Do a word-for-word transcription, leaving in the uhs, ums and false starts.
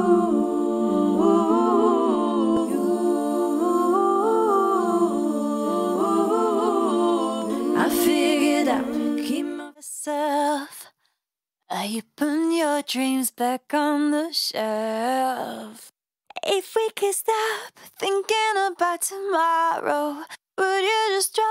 I figured out, keep myself. I put your dreams back on the shelf. If we could stop thinking about tomorrow, would you just drop